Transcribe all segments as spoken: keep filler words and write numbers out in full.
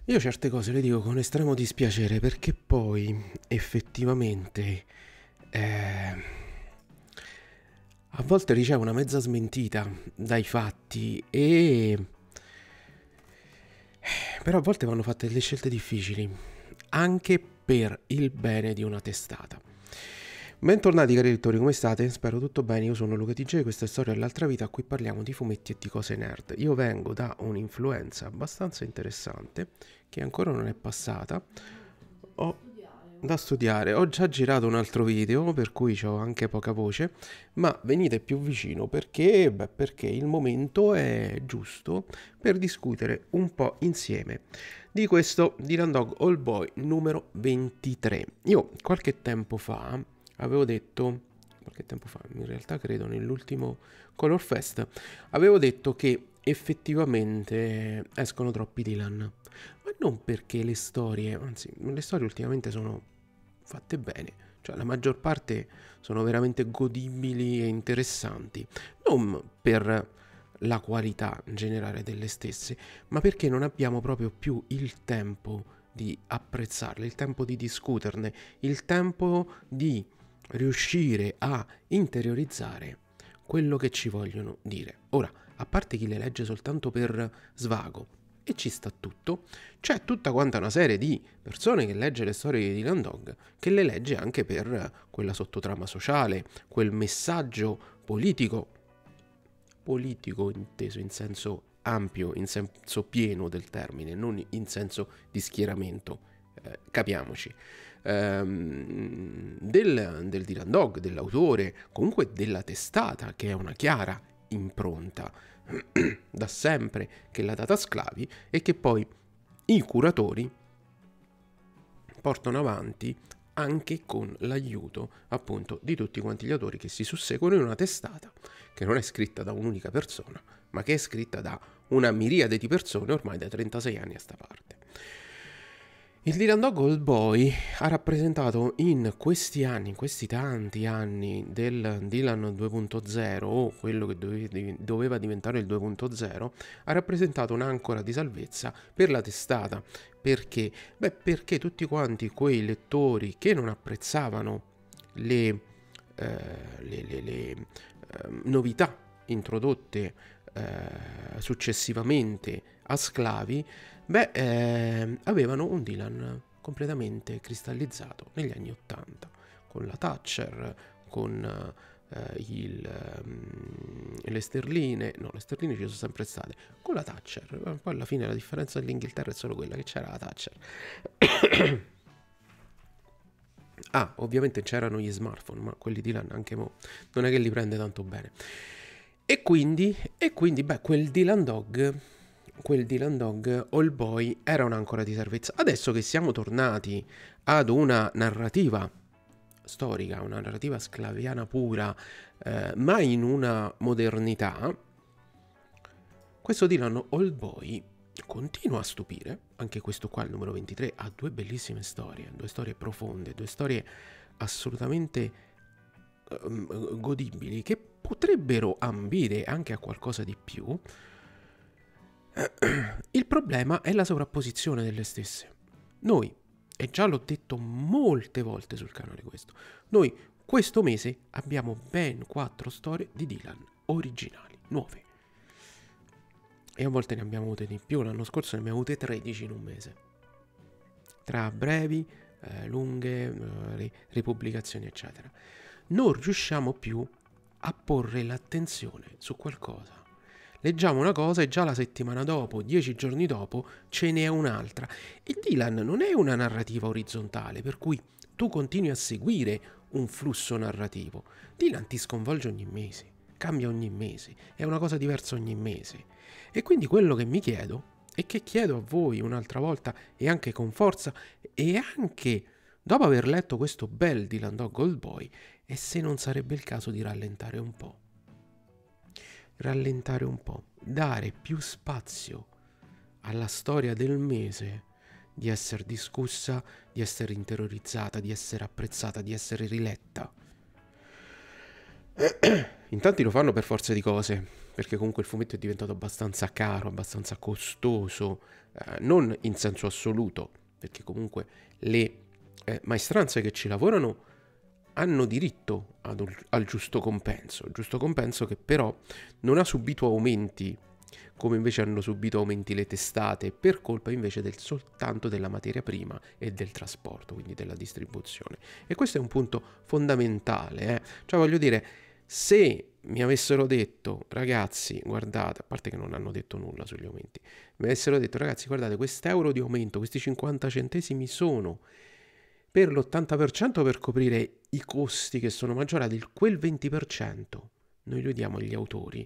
Io certe cose le dico con estremo dispiacere perché poi effettivamente eh, a volte ricevo una mezza smentita dai fatti e però a volte vanno fatte delle scelte difficili anche per il bene di una testata. Bentornati cari lettori, come state? Spero tutto bene, io sono Luca T J, questa è Storia dell'altra vita, qui parliamo di fumetti e di cose nerd. Io vengo da un'influenza abbastanza interessante che ancora non è passata. Ho da studiare, ho già girato un altro video per cui ho anche poca voce, ma venite più vicino perché, beh, perché il momento è giusto per discutere un po' insieme di questo Dylan Dog All Boy numero ventitré. Io qualche tempo fa avevo detto, qualche tempo fa, in realtà credo nell'ultimo Color Fest, avevo detto che effettivamente escono troppi Dylan, ma non perché le storie, anzi, le storie ultimamente sono fatte bene, cioè la maggior parte sono veramente godibili e interessanti, non per la qualità generale delle stesse, ma perché non abbiamo proprio più il tempo di apprezzarle, il tempo di discuterne, il tempo di riuscire a interiorizzare quello che ci vogliono dire. Ora, a parte chi le legge soltanto per svago, e ci sta tutto, c'è tutta quanta una serie di persone che legge le storie di Dylan Dog, che le legge anche per quella sottotrama sociale, quel messaggio politico, politico inteso in senso ampio, in senso pieno del termine, non in senso di schieramento, eh, capiamoci. Del, del Dylan Dog, dell'autore, comunque della testata, che è una chiara impronta da sempre che l'ha data sclavi e che poi i curatori portano avanti anche con l'aiuto appunto di tutti quanti gli autori che si susseguono in una testata che non è scritta da un'unica persona, ma che è scritta da una miriade di persone ormai da trentasei anni a sta parte. Il Dylan Dog All Boy ha rappresentato in questi anni, in questi tanti anni del Dylan due punto zero, o quello che dove, doveva diventare il due punto zero, ha rappresentato un'ancora di salvezza per la testata. Perché? Beh, perché tutti quanti quei lettori che non apprezzavano le, eh, le, le, le eh, novità introdotte eh, successivamente a sclavi, beh, eh, avevano un Dylan completamente cristallizzato negli anni ottanta, con la Thatcher, con eh, il, um, le sterline, no, le sterline ci sono sempre state, con la Thatcher, poi alla fine la differenza dell'Inghilterra è solo quella che c'era la Thatcher. Ah, ovviamente c'erano gli smartphone, ma quelli Dylan anche mo non è che li prende tanto bene. E quindi, e quindi beh, quel Dylan Dog... quel Dylan Dog All Boy era un'ancora di salvezza. Adesso che siamo tornati ad una narrativa storica, una narrativa sclaviana pura, eh, ma in una modernità, questo Dylan All Boy continua a stupire. Anche questo qua, il numero ventitré, ha due bellissime storie, due storie profonde, due storie assolutamente um, godibili, che potrebbero ambire anche a qualcosa di più. Il problema è la sovrapposizione delle stesse. Noi, e già l'ho detto molte volte sul canale questo, noi questo mese abbiamo ben quattro storie di Dylan originali, nuove. E a volte ne abbiamo avute di più, l'anno scorso ne abbiamo avute tredici in un mese. Tra brevi, eh, lunghe, eh, ripubblicazioni, eccetera. Non riusciamo più a porre l'attenzione su qualcosa. Leggiamo una cosa e già la settimana dopo, dieci giorni dopo, ce n'è un'altra. E Dylan non è una narrativa orizzontale, per cui tu continui a seguire un flusso narrativo. Dylan ti sconvolge ogni mese, cambia ogni mese, è una cosa diversa ogni mese. E quindi quello che mi chiedo, e che chiedo a voi un'altra volta, e anche con forza, e anche dopo aver letto questo bel Dylan Dog All Boy, è se non sarebbe il caso di rallentare un po'. Rallentare un po', dare più spazio alla storia del mese, di essere discussa, di essere interiorizzata, di essere apprezzata, di essere riletta. In tanti lo fanno per forza di cose, perché comunque il fumetto è diventato abbastanza caro, abbastanza costoso, eh, non in senso assoluto, perché comunque le eh, maestranze che ci lavorano hanno diritto ad un, al giusto compenso, giusto compenso che però non ha subito aumenti come invece hanno subito aumenti le testate per colpa invece del soltanto della materia prima e del trasporto, quindi della distribuzione. E questo è un punto fondamentale, eh? Cioè voglio dire, se mi avessero detto ragazzi guardate, a parte che non hanno detto nulla sugli aumenti, mi avessero detto ragazzi guardate quest'euro di aumento, questi cinquanta centesimi sono per l'ottanta per cento per coprire i costi che sono maggiorati, il quel venti per cento noi lo diamo agli autori.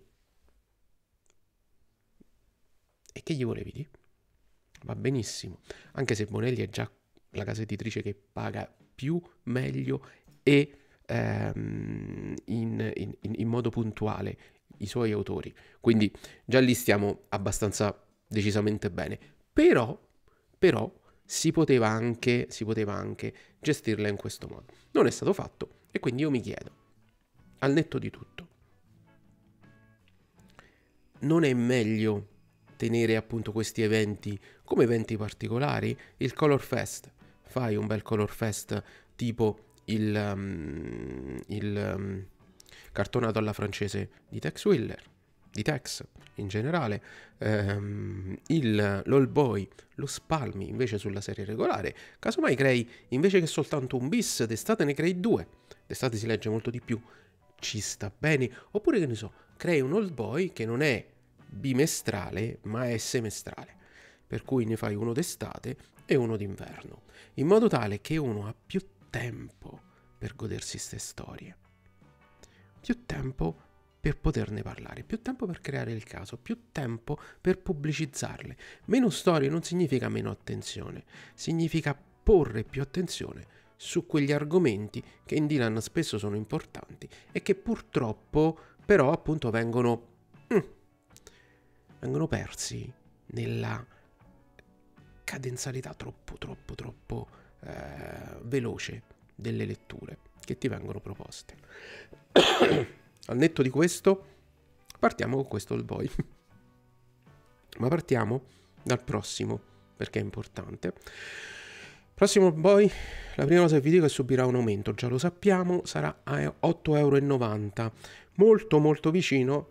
E che gli volevi dire? Va benissimo, anche se Bonelli è già la casa editrice che paga più, meglio e ehm, in, in, in modo puntuale i suoi autori, quindi già lì stiamo abbastanza decisamente bene, però, però si poteva anche, si poteva anche gestirla in questo modo. Non è stato fatto e quindi io mi chiedo, al netto di tutto, non è meglio tenere appunto questi eventi come eventi particolari? Il Color Fest, fai un bel Color Fest tipo il, um, il um, cartonato alla francese di Tex Willer, di Tex in generale, ehm, il l'All Boy lo spalmi invece sulla serie regolare, casomai crei invece che soltanto un bis d'estate ne crei due, d'estate si legge molto di più, ci sta bene, oppure che ne so, crei un Old Boy che non è bimestrale ma è semestrale, per cui ne fai uno d'estate e uno d'inverno, in modo tale che uno ha più tempo per godersi ste storie, più tempo per poterne parlare, più tempo per creare il caso, più tempo per pubblicizzarle. Meno storie non significa meno attenzione, significa porre più attenzione su quegli argomenti che in Dylan spesso sono importanti e che purtroppo però appunto vengono mm, vengono persi nella cadenzalità troppo troppo troppo eh, veloce delle letture che ti vengono proposte. Al netto di questo partiamo con questo Old Boy, ma partiamo dal prossimo perché è importante. Prossimo Old Boy, la prima cosa che vi dico è che subirà un aumento, già lo sappiamo, sarà a otto euro e novanta, molto molto vicino.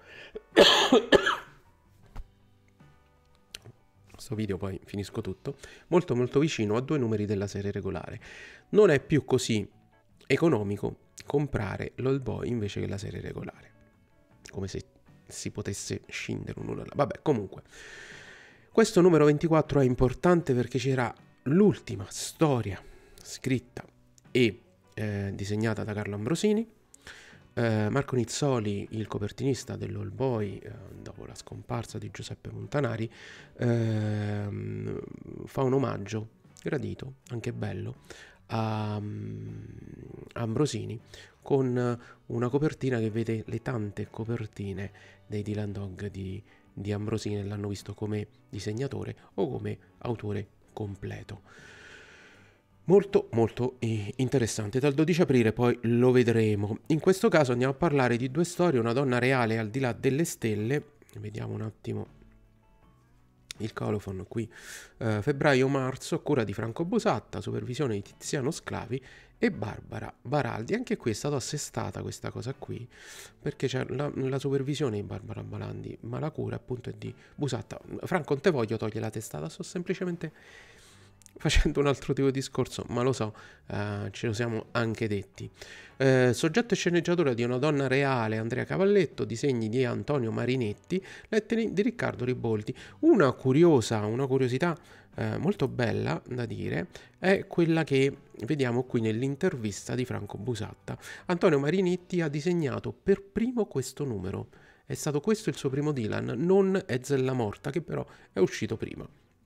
Questo video poi finisco tutto, molto molto vicino a due numeri della serie regolare. Non è più così economico comprare l'Old Boy invece che la serie regolare, come se si potesse scindere uno dall'altro. Vabbè, comunque questo numero ventiquattro è importante perché c'era l'ultima storia scritta e eh, disegnata da Carlo Ambrosini. eh, Marco Nizzoli, il copertinista dell'Old Boy, eh, dopo la scomparsa di Giuseppe Montanari, eh, fa un omaggio gradito, anche bello, a Ambrosini, con una copertina che vede le tante copertine dei Dylan Dog di, di Ambrosini, l'hanno visto come disegnatore o come autore completo. Molto molto interessante. Dal dodici aprile poi lo vedremo. In questo caso andiamo a parlare di due storie, una donna reale al di là delle stelle. Vediamo un attimo il colophon qui, uh, febbraio-marzo, a cura di Franco Bosatta, supervisione di Tiziano Sclavi e Barbara Baraldi. Anche qui è stata assestata questa cosa qui, perché c'è la, la supervisione di Barbara Baraldi, ma la cura appunto è di Bosatta. Franco, non te voglio togliere la testata, sto semplicemente facendo un altro tipo di discorso, ma lo so, uh, ce lo siamo anche detti. Uh, soggetto e sceneggiatura di Una donna reale, Andrea Cavalletto, disegni di Antonio Marinetti, lettere di Riccardo Riboldi. Una curiosa, una curiosità uh, molto bella da dire è quella che vediamo qui nell'intervista di Franco Bosatta. Antonio Marinetti ha disegnato per primo questo numero. È stato questo il suo primo Dylan, non Ezel Morta, che però è uscito prima.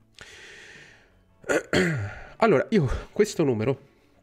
Allora, io questo numero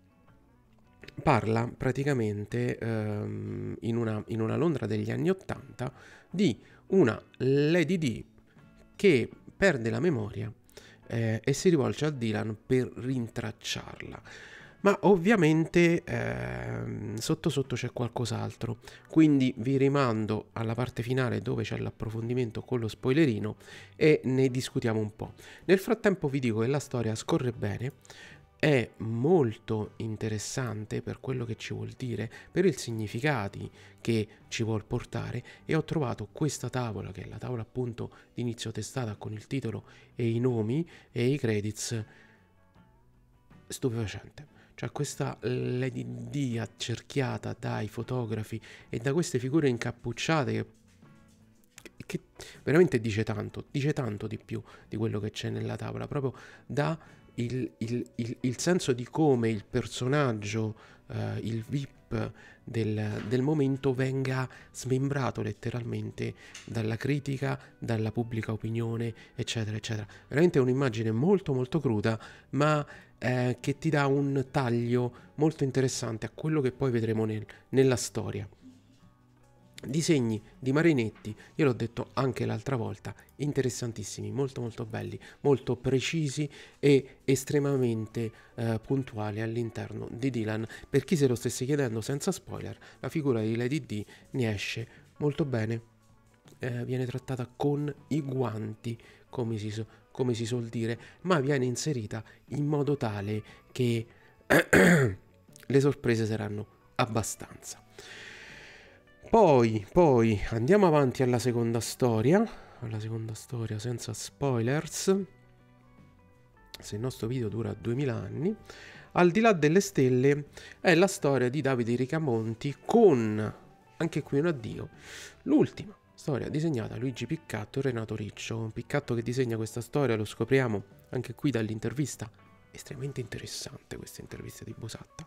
parla praticamente ehm, in, una, in una Londra degli anni ottanta di una Lady Di che perde la memoria eh, e si rivolge a Dylan per rintracciarla. ma ovviamente ehm, sotto sotto c'è qualcos'altro, quindi vi rimando alla parte finale dove c'è l'approfondimento con lo spoilerino e ne discutiamo un po'. Nel frattempo vi dico che la storia scorre bene, è molto interessante per quello che ci vuol dire, per i significati che ci vuol portare, e ho trovato questa tavola, che è la tavola appunto di inizio testata con il titolo e i nomi e i credits, stupefacente. Cioè questa Lady D accerchiata dai fotografi e da queste figure incappucciate che, che veramente dice tanto, dice tanto di più di quello che c'è nella tavola, proprio da il, il, il, il senso di come il personaggio, eh, il V I P del, del momento venga smembrato letteralmente dalla critica, dalla pubblica opinione, eccetera, eccetera. Veramente è un'immagine molto molto cruda, ma eh, che ti dà un taglio molto interessante a quello che poi vedremo nel, nella storia. Disegni di Marinetti, io l'ho detto anche l'altra volta, interessantissimi, molto molto belli, molto precisi e estremamente eh, puntuali all'interno di Dylan. Per chi se lo stesse chiedendo, senza spoiler, la figura di Lady D ne esce molto bene, eh, viene trattata con i guanti, come si, so, come si suol dire, ma viene inserita in modo tale che le sorprese saranno abbastanza. Poi, poi andiamo avanti alla seconda storia, alla seconda storia senza spoilers, se il nostro video dura duemila anni. Al di là delle stelle è la storia di Davide Ricamonti con, anche qui un addio, l'ultima storia disegnata da Luigi Piccatto e Renato Riccio. Piccatto che disegna questa storia lo scopriamo anche qui dall'intervista, estremamente interessante questa intervista di Bosatta.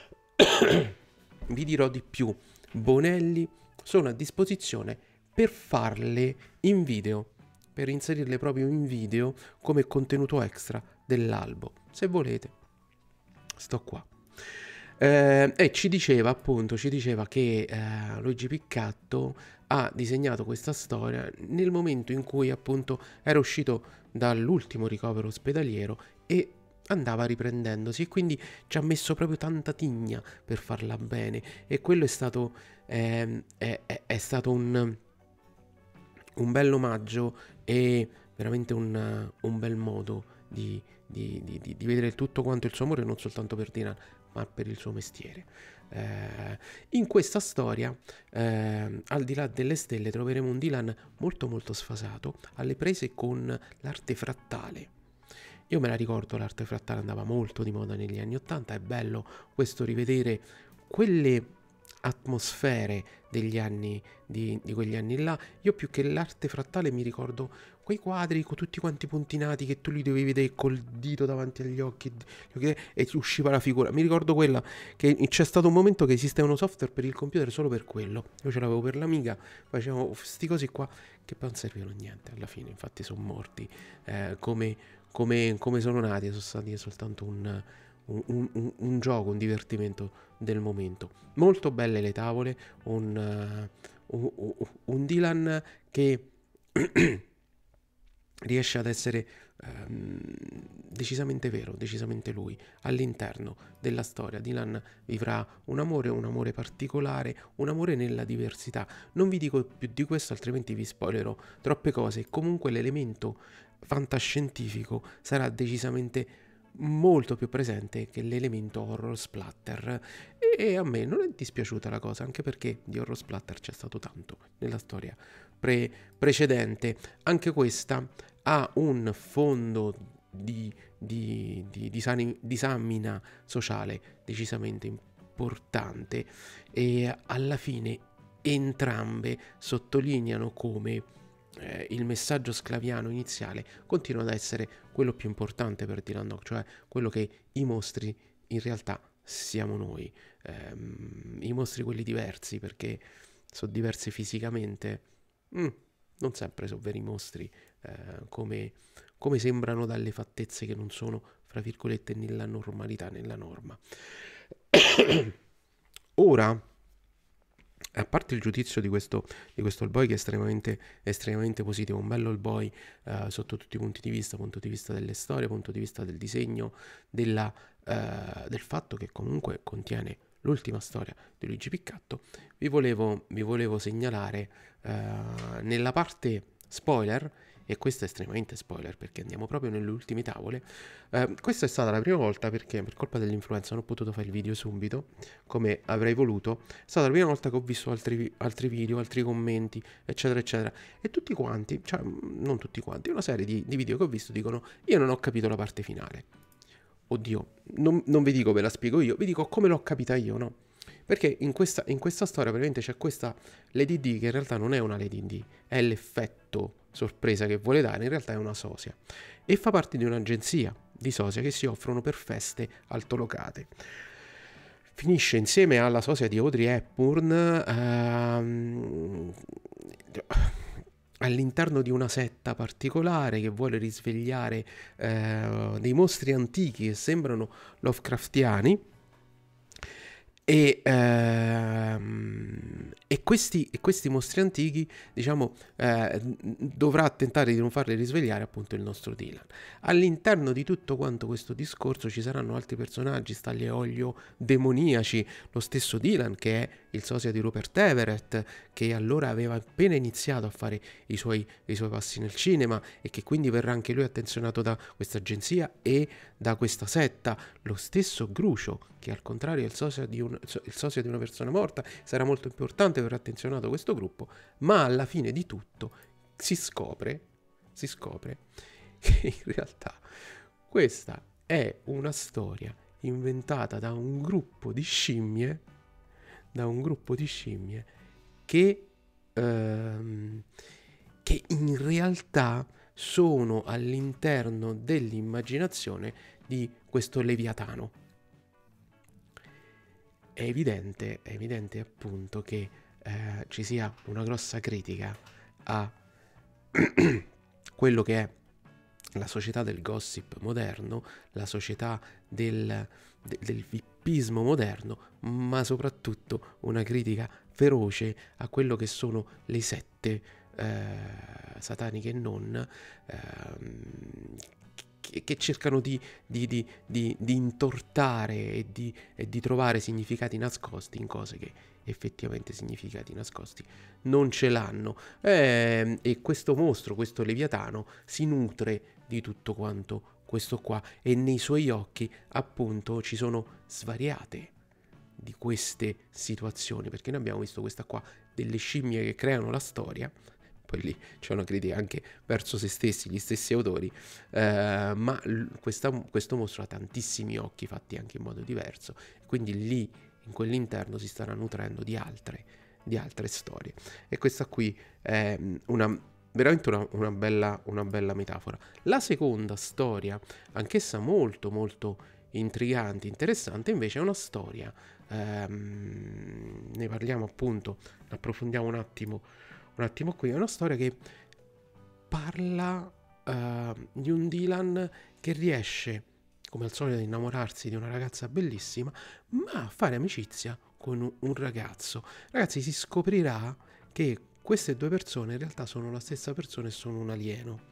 Vi dirò di più. Bonelli sono a disposizione per farle in video, per inserirle proprio in video come contenuto extra dell'albo, se volete. Sto qua. Eh, e ci diceva appunto, ci diceva che eh, Luigi Piccatto ha disegnato questa storia nel momento in cui appunto era uscito dall'ultimo ricovero ospedaliero e andava riprendendosi, e quindi ci ha messo proprio tanta tigna per farla bene, e quello è stato, eh, è, è, è stato un, un bel omaggio e veramente un, un bel modo di, di, di, di vedere tutto quanto il suo amore, non soltanto per Dylan ma per il suo mestiere. Eh, in questa storia, eh, al di là delle stelle, troveremo un Dylan molto molto sfasato, alle prese con l'arte frattale. Io me la ricordo, l'arte frattale andava molto di moda negli anni ottanta, è bello questo rivedere quelle atmosfere degli anni, di, di quegli anni là. Io più che l'arte frattale mi ricordo quei quadri con tutti quanti puntinati che tu li dovevi vedere col dito davanti agli occhi e ti usciva la figura. Mi ricordo quella che c'è stato un momento che esiste uno software per il computer solo per quello. Io ce l'avevo per l'Amiga, facevo sti cosi qua che poi non servivano a niente alla fine, infatti sono morti, eh, come, come, come sono nati, sono stati soltanto un, un, un, un gioco, un divertimento del momento. Molto belle le tavole, un, uh, un, un, un Dylan che riesce ad essere ehm, decisamente vero, decisamente lui. All'interno della storia Dylan vivrà un amore, un amore particolare, un amore nella diversità. Non vi dico più di questo, altrimenti vi spoilerò troppe cose. Comunque l'elemento fantascientifico sarà decisamente molto più presente che l'elemento horror splatter, e a me non è dispiaciuta la cosa, anche perché di horror splatter c'è stato tanto nella storia pre- precedente. Anche questa ha un fondo di, di, di, di sani- disamina sociale decisamente importante, e alla fine entrambe sottolineano come eh, il messaggio sclaviano iniziale continua ad essere quello più importante per Dylan Dog, cioè quello che i mostri in realtà siamo noi, ehm, i mostri quelli diversi, perché sono diversi fisicamente, mm, non sempre sono veri mostri, eh, come, come sembrano dalle fattezze che non sono, fra virgolette, nella normalità, nella norma. Ora a parte il giudizio di questo, di questo All Boy che è estremamente, estremamente positivo, un bello All Boy eh, sotto tutti i punti di vista, punto di vista delle storie, punto di vista del disegno, della, eh, del fatto che comunque contiene l'ultima storia di Luigi Piccatto. Vi volevo, vi volevo segnalare eh, nella parte spoiler, e questo è estremamente spoiler perché andiamo proprio nelle ultime tavole. Eh, questa è stata la prima volta perché per colpa dell'influenza non ho potuto fare il video subito come avrei voluto. È stata la prima volta che ho visto altri, altri video, altri commenti, eccetera, eccetera. E tutti quanti, cioè non tutti quanti, una serie di, di video che ho visto dicono: io non ho capito la parte finale. Oddio, non, non vi dico ve la spiego io, vi dico come l'ho capita io, no? Perché in questa, in questa storia veramente c'è questa Lady D che in realtà non è una Lady D, è l'effetto sorpresa che vuole dare, in realtà è una sosia. E fa parte di un'agenzia di sosia che si offrono per feste altolocate. Finisce insieme alla sosia di Audrey Hepburn ehm, all'interno di una setta particolare che vuole risvegliare eh, dei mostri antichi che sembrano Lovecraftiani. E, ehm, e, questi, e questi mostri antichi, diciamo, eh, dovrà tentare di non farli risvegliare appunto il nostro Dylan. All'interno di tutto quanto questo discorso ci saranno altri personaggi, stagli e olio demoniaci, lo stesso Dylan che è il sosia di Rupert Everett, che allora aveva appena iniziato a fare i suoi, i suoi passi nel cinema e che quindi verrà anche lui attenzionato da questa agenzia e da questa setta. Lo stesso Grucio, che al contrario è il socio di, un, il socio di una persona morta, sarà molto importante, verrà attenzionato questo gruppo, ma alla fine di tutto si scopre, si scopre che in realtà questa è una storia inventata da un gruppo di scimmie, da un gruppo di scimmie che, ehm, che in realtà sono all'interno dell'immaginazione di questo Leviatano. È evidente, è evidente appunto che eh, ci sia una grossa critica a quello che è la società del gossip moderno, la società del, de, del vippismo moderno, ma soprattutto una critica feroce a quello che sono le sette eh, sataniche e non, ehm, che, che cercano di, di, di, di, di intortare e di, e di trovare significati nascosti in cose che effettivamente significati nascosti non ce l'hanno. Eh, e questo mostro, questo Leviatano, si nutre di tutto quanto questo qua e nei suoi occhi appunto ci sono svariate di queste situazioni, perché noi abbiamo visto questa qua delle scimmie che creano la storia, poi lì c'è una critica anche verso se stessi, gli stessi autori, eh, ma questa, questo mostro ha tantissimi occhi fatti anche in modo diverso, quindi lì in quell'interno si starà nutrendo di altre, di altre storie. E questa qui è una, veramente una, una, bella, una bella metafora. La seconda storia, anch'essa molto molto intrigante, interessante, invece è una storia, ehm, ne parliamo appunto, approfondiamo un attimo, un attimo qui, è una storia che parla uh, di un Dylan che riesce, come al solito, ad innamorarsi di una ragazza bellissima, ma a fare amicizia con un ragazzo. Ragazzi, si scoprirà che queste due persone in realtà sono la stessa persona e sono un alieno.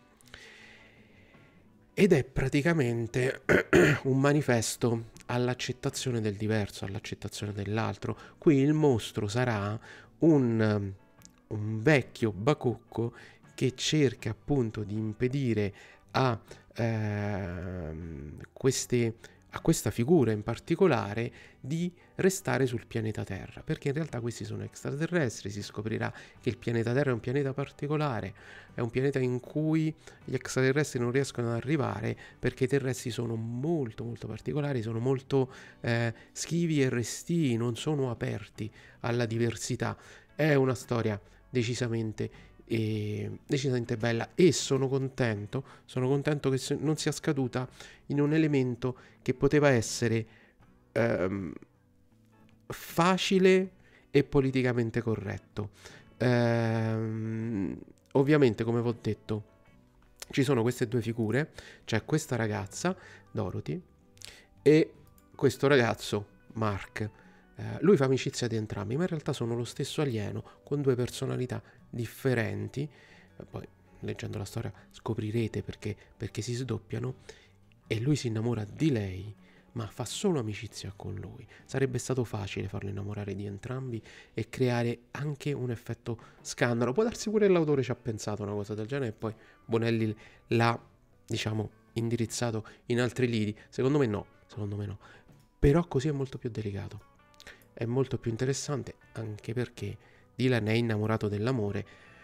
Ed è praticamente un manifesto all'accettazione del diverso, all'accettazione dell'altro. Qui il mostro sarà un, un vecchio bacucco che cerca appunto di impedire a, eh, queste, a questa figura in particolare di restare sul pianeta Terra, perché in realtà questi sono extraterrestri. Si scoprirà che il pianeta Terra è un pianeta particolare, è un pianeta in cui gli extraterrestri non riescono ad arrivare perché i terrestri sono molto molto particolari, sono molto eh, schivi e restii, non sono aperti alla diversità. È una storia decisamente e decisamente bella e sono contento sono contento che non sia scaduta in un elemento che poteva essere ehm, facile e politicamente corretto. Ehm, ovviamente, come vi ho detto, ci sono queste due figure, c'è questa ragazza Dorothy e questo ragazzo Mark. eh, lui fa amicizia di entrambi, ma in realtà sono lo stesso alieno con due personalità differenti. Eh, poi leggendo la storia scoprirete perché, perché si sdoppiano, e lui si innamora di lei, ma fa solo amicizia con lui. Sarebbe stato facile farlo innamorare di entrambi e creare anche un effetto scandalo. Può darsi pure l'autore ci ha pensato una cosa del genere e poi Bonelli l'ha, diciamo, indirizzato in altri lidi. Secondo me no, secondo me no. Però così è molto più delicato, è molto più interessante, anche perché Dylan è innamorato dell'amore,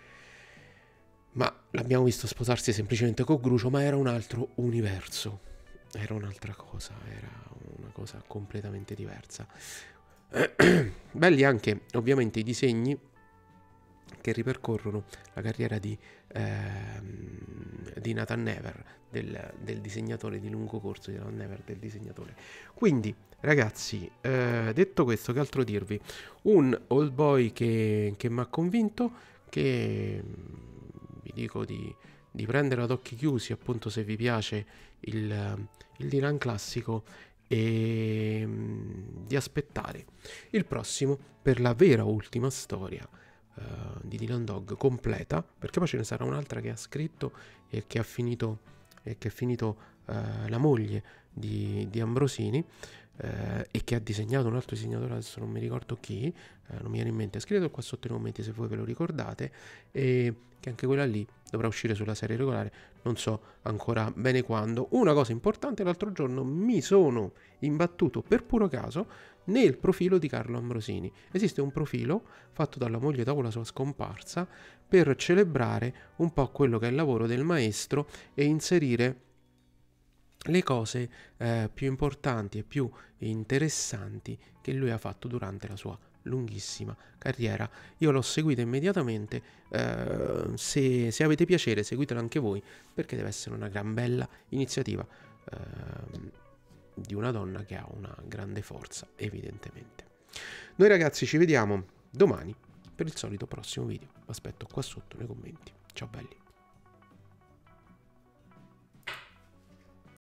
ma l'abbiamo visto sposarsi semplicemente con Grucio, ma era un altro universo, era un'altra cosa, era una cosa completamente diversa. Belli anche ovviamente i disegni che ripercorrono la carriera di, ehm, di Nathan Never, del, del disegnatore di lungo corso di Nathan Never, del disegnatore. Quindi ragazzi, eh, detto questo, che altro dirvi? Un Old Boy che, che mi ha convinto, che vi dico di, di prendere ad occhi chiusi, appunto, se vi piace il, il Dylan classico, e mm, di aspettare il prossimo per la vera ultima storia uh, di Dylan Dog completa, perché poi ce ne sarà un'altra che ha scritto e che ha finito, e che è finito uh, la moglie di, di Ambrosini, uh, e che ha disegnato un altro disegnatore, adesso non mi ricordo chi, uh, non mi viene in mente. Scrivetelo qua sotto nei commenti se voi ve lo ricordate, e che anche quella lì dovrà uscire sulla serie regolare, non so ancora bene quando. Una cosa importante: l'altro giorno mi sono imbattuto per puro caso nel profilo di Carlo Ambrosini. Esiste un profilo fatto dalla moglie dopo la sua scomparsa per celebrare un po' quello che è il lavoro del maestro e inserire le cose eh, più importanti e più interessanti che lui ha fatto durante la sua lunghissima carriera. Io l'ho seguita immediatamente, eh, se, se avete piacere seguitela anche voi, perché deve essere una gran bella iniziativa eh, di una donna che ha una grande forza, evidentemente. Noi ragazzi ci vediamo domani per il solito prossimo video, vi aspetto qua sotto nei commenti. Ciao belli.